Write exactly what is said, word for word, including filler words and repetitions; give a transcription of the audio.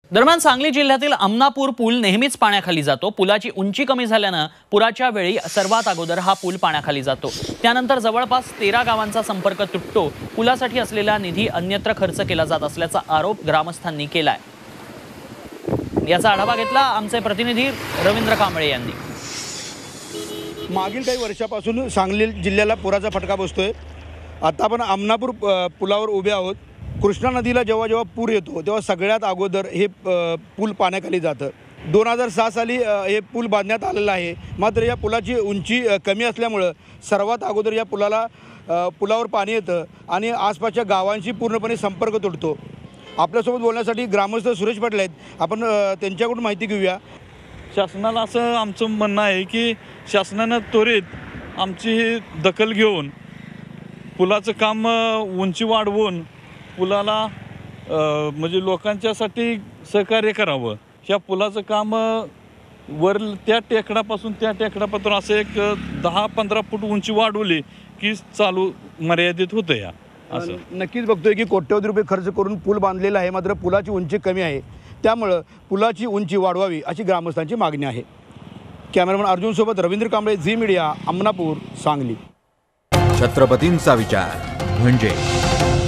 दरम्यान सांगली जिल्ह्यातील आमनापूर पूल नेहमीच पाण्याखाली जातो। पुलाची उंची कमी झाल्याने पुराच्या वेळी सर्वात अगोदर हा पूल पाण्याखाली जातो। त्यानंतर जवळपास तेरा गावांचा संपर्क तुटतो। पुलासाठी असलेला निधी अन्यत्र खर्च केला जात असल्याचा आरोप ग्रामस्थांनी केलाय। याचा आढावा घेतला आमचे प्रतिनिधी रवींद्र कांबळे यांनी। मागील काही वर्षापासून सांगली जिल्ह्याला पुराचा फटका बसतोय। आता आपण आमनापूर पुलावर उभे आहोत। कृष्णा नदीला जेव्हा जेव्हा पूर येतो तेव्हा सगळ्यात अगोदर हे पूल पाण्याखाली जातं। दोन हजार सहा साली हे पूल बांधण्यात आलेला आहे। मात्र या पुलाची उंची कमी असल्यामुळे सर्वात अगोदर या पुलाला पुलावर पाणी येतं आणि आसपासच्या गावांशी पूर्णपणे संपर्क तुटतो। आपल्यासोबत बोलण्यासाठी ग्रामस्थ सुरेश पाटील आहेत। आपण त्यांच्याकडून माहिती घेऊया। शासनाला असं आमचं म्हणणं आहे की शासनानं त्वरित आमची दखल घेऊन पुलाचं काम उंची वाढवून पुलाला म्हणजे लोकांच्यासाठी सहकार्य करावं। ह्या पुलाचं काम वर त्या टेकडापासून त्या टेकडापासून असं एक दहा पंधरा फूट उंची वाढवली की चालू मर्यादित होतं या असं। नक्कीच बघतोय की कोट्यवधी रुपये खर्च करून पूल बांधलेला आहे, मात्र पुलाची उंची कमी आहे। त्यामुळं पुलाची उंची वाढवावी अशी ग्रामस्थांची मागणी आहे। कॅमेरामन अर्जुन सोबत रवींद्र कांबळे, झी मीडिया, आमनापूर, सांगली। छत्रपतींचा विचार म्हणजे